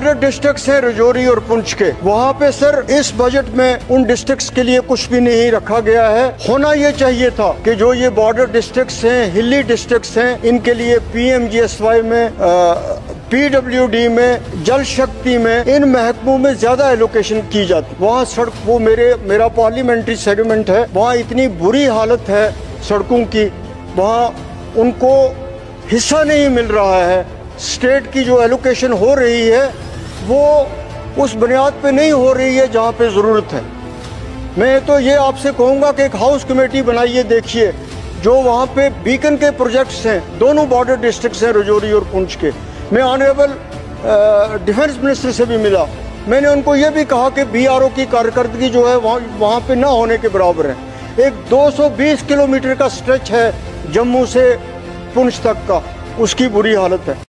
Border districts हैं राजौरी और पुंछ के, वहाँ पे सर इस बजट में उन डिस्ट्रिक्ट्स के लिए कुछ भी नहीं रखा गया है। होना ये चाहिए था कि जो ये बॉर्डर डिस्ट्रिक्ट्स हैं, हिली डिस्ट्रिक्ट्स हैं, इनके लिए PMGSY में, PWD में, जल शक्ति में, इन महकमों में ज्यादा एलोकेशन की जाती। वहाँ सड़क, वो मेरा पार्लियामेंट्री सेगमेंट है, वहाँ इतनी बुरी हालत है सड़कों की, वहाँ उनको हिस्सा नहीं मिल रहा है। स्टेट की जो एलोकेशन हो रही है वो उस बुनियाद पे नहीं हो रही है जहाँ पे ज़रूरत है। मैं तो ये आपसे कहूँगा कि एक हाउस कमेटी बनाइए, देखिए जो वहाँ पे बीकन के प्रोजेक्ट्स हैं, दोनों बॉर्डर डिस्ट्रिक्ट्स हैं राजौरी और पुंछ के। मैं ऑनरेबल डिफेंस मिनिस्टर से भी मिला, मैंने उनको ये भी कहा कि BRO की कारकर्दगी जो है वहाँ पे ना होने के बराबर है। एक 220 किलोमीटर का स्ट्रेच है जम्मू से पुंछ तक का, उसकी बुरी हालत है।